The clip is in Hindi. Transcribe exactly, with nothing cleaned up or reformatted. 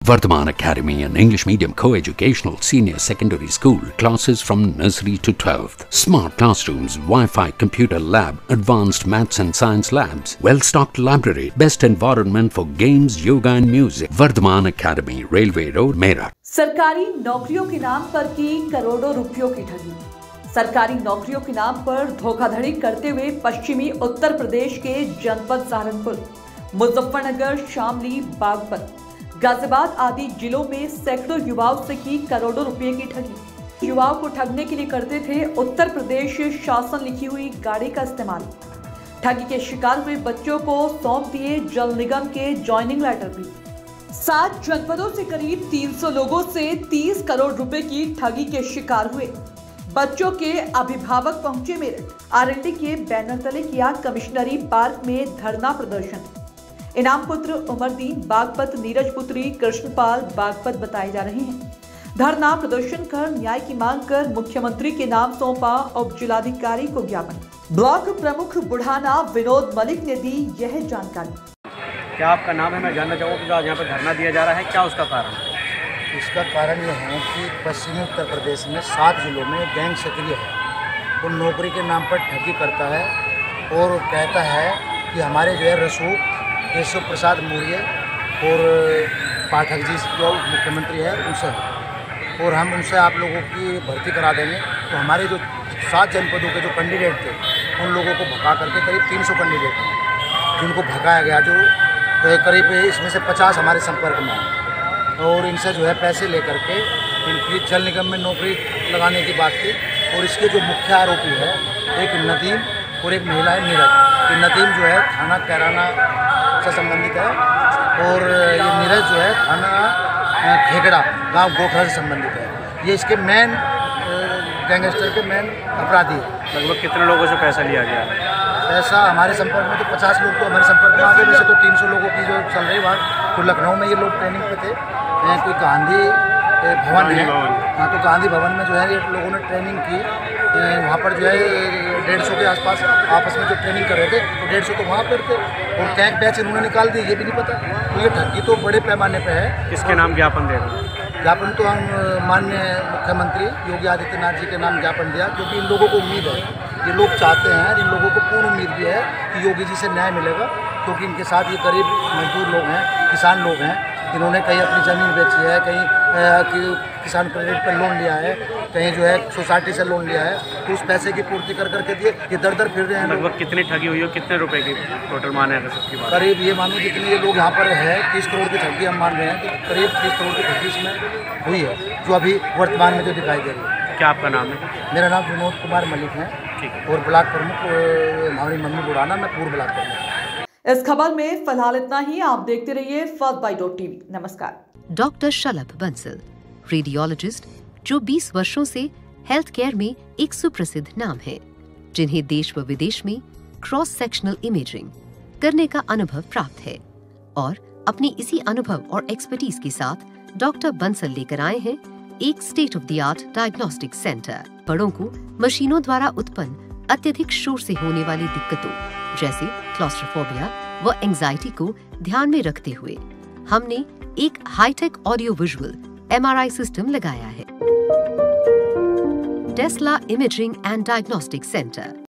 Vardhaman Academy, an English medium co-educational senior secondary school, classes from nursery to twelfth. Smart classrooms, Wi-Fi computer lab, advanced maths and science labs, well-stocked library, best environment for games, yoga and music. Vardhaman Academy, Railway Road, Meerut. सरकारी नौकरियों के नाम पर की करोड़ों रुपयों की ठगी। सरकारी नौकरियों के नाम पर धोखाधड़ी करते हुए पश्चिमी उत्तर प्रदेश के जनपद सहारनपुर, मुजफ्फरनगर, शामली, बागपत, गाजियाबाद आदि जिलों में सैकड़ों युवाओं से की करोड़ों रुपए की ठगी। युवाओं को ठगने के लिए करते थे उत्तर प्रदेश शासन लिखी हुई गाड़ी का इस्तेमाल। ठगी के शिकार हुए बच्चों को सौंप दिए जल निगम के ज्वाइनिंग लेटर भी। सात जनपदों से करीब तीन सौ लोगों से तीस करोड़ रुपए की ठगी के शिकार हुए बच्चों के अभिभावक पहुंचे मेरठ। आरएलडी के बैनर तले किया कमिश्नरी पार्क में धरना प्रदर्शन। इनाम पुत्र उमरदीन बागपत, नीरज पुत्री कृष्णपाल बागपत बताए जा रहे हैं। धरना प्रदर्शन कर न्याय की मांग कर मुख्यमंत्री के नाम सौंपा उप जिलाधिकारी को ज्ञापन। ब्लॉक प्रमुख बुढ़ाना विनोद मलिक ने दी यह जानकारी। क्या आपका नाम है? मैं जानना चाहूँगा कि आज यहाँ पर धरना दिया जा रहा है, क्या उसका कारण है? इसका कारण यह है कि पश्चिमी उत्तर प्रदेश में सात जिलों में गैंग सक्रिय है। वो नौकरी के नाम पर ठगी करता है और कहता है कि हमारे जो है रसूख केशव प्रसाद मौर्य और पाठक जी जो मुख्यमंत्री है उनसे है और हम उनसे आप लोगों की भर्ती करा देंगे। तो हमारे जो सात जनपदों के जो कैंडिडेट थे उन लोगों को भगा करके करीब तीन सौ कैंडिडेट हैं जिनको भगाया गया, जो करीब इसमें से पचास हमारे संपर्क में हैं और इनसे जो है पैसे लेकर के इनकी जल निगम में नौकरी लगाने की बात की। और इसके जो मुख्य आरोपी है एक नदीम और एक महिला है नीरज। तो नदीम जो है थाना कैराना से संबंधित है और ये नीरज जो है थाना खेगड़ा गांव गोखरा से संबंधित है। ये इसके मेन गैंगस्टर के मेन अपराधी है। लगभग कितने लोगों से पैसा लिया गया है? पैसा हमारे संपर्क में तो पचास लोग तो हमारे संपर्क में आ गए। वैसे तो तीन सौ लोगों की जो चल रही बात, तो लखनऊ में ये लोग ट्रेनिंग पे थे। कोई गांधी भवन है, हाँ, तो गांधी भवन में जो है ये लोगों ने ट्रेनिंग की। वहाँ पर जो है डेढ़ सौ के आसपास आपस में जो ट्रेनिंग कर रहे थे, तो डेढ़ सौ तो वहाँ पर थे और कैंक बैच इन्होंने निकाल दी, ये भी नहीं पता। तो ये ठगी तो बड़े पैमाने पर है। किसके नाम ज्ञापन दे रहे हैं? ज्ञापन तो हम माननीय मुख्यमंत्री योगी आदित्यनाथ जी के नाम ज्ञापन दिया, क्योंकि इन लोगों को उम्मीद है, ये लोग चाहते हैं, इन लोगों को पूर्ण उम्मीद भी है कि योगी जी से न्याय मिलेगा, क्योंकि इनके साथ ये गरीब मजदूर लोग हैं, किसान लोग हैं। इन्होंने कहीं अपनी ज़मीन बेची है, कहीं कि किसान क्रेडिट पर लोन लिया है, कहीं जो है सोसाइटी से लोन लिया है, तो उस पैसे की पूर्ति कर करके दिए। ये दर दर फिर रहे हैं। लगभग कितनी ठगी हुई हो, कितने रुपए की टोटल माने हैं सबकी बात? करीब ये मानो जितने ये लोग यहाँ पर है तीस करोड़ की ठगी हम मान रहे हैं कि करीब तीस करोड़ की ठगी इसमें हुई है, जो अभी वर्तमान में जो दिखाई दे रही है। क्या आपका नाम है? मेरा नाम विनोद कुमार मलिक है। ठीक है। और ब्लॉक प्रमुख हमारी मम्मी बुढ़ाना, मैं पूर्व ब्लॉक प्रमुख। इस खबर में फिलहाल इतना ही। आप देखते रहिए फर्स्ट बाइट डॉट टीवी। नमस्कार। डॉक्टर शलभ बंसल, रेडियोलॉजिस्ट जो बीस वर्षों से हेल्थ केयर में एक सुप्रसिद्ध नाम है, जिन्हें देश व विदेश में क्रॉस सेक्शनल इमेजिंग करने का अनुभव प्राप्त है और अपने इसी अनुभव और एक्सपर्टीज के साथ डॉक्टर बंसल लेकर आए हैं एक state of the art diagnostic centre. बड़ों को मशीनों द्वारा उत्पन्न अत्यधिक शोर से होने वाली दिक्कतों जैसे क्लॉस्ट्रोफोबिया व एंजाइटी को ध्यान में रखते हुए हमने एक hi tech audio visual MRI system लगाया है। Tesla imaging and diagnostic centre.